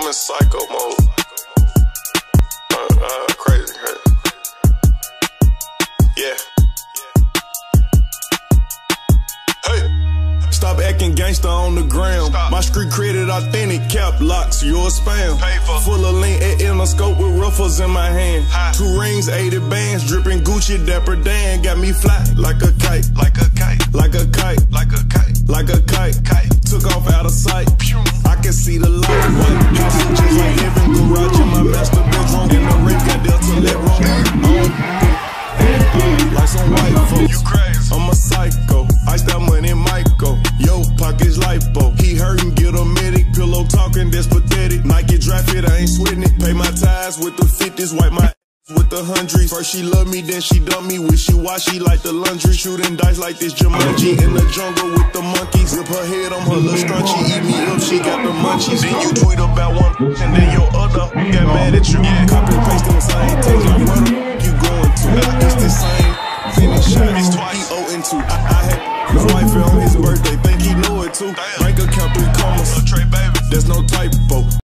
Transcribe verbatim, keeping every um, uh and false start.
in psycho mode. Uh, uh, crazy, crazy. Yeah. Hey. Stop acting gangster on the ground. Stop. My street credit authentic, cap locks, you're a spam. Paper. Full of lean at Interscope with ruffles in my hand. High. Two rings, eighty bands, dripping Gucci, Dapper Dan. Got me fly like a kite, Like a kite, like a kite, like a kite, like a kite. kite. Took off out of sight. Pew. I can see the light. White house just like heaven. Garage in my master bedroom. In the ring, got Delta let room. Uh, like some white folks. You crazy. I'm a psycho. Ice that money, Michael. Yo, pockets lipo. He hurtin', get a medic. Pillow talking, that's pathetic. Nike draft it, I ain't sweating it. Pay my ties with the fifties. Wipe my with the hundreds. First she love me, then she dump me. Wishy-washy like the laundry. Shooting dice like this Jumanji. In the jungle with the monkeys. Zip her head, I'm her little scrunchy. Eat me up, she got the munchies. Then you tweet about one, and then your other got mad at you. Yeah. Copy and paste them same things. Like where the f you going to? It's the same finish shot. It's twice. He oh and two. I, I had his wife on his birthday. Think he know it too. Damn. Bank account three commas. Lil Trey, baby. There's no typo.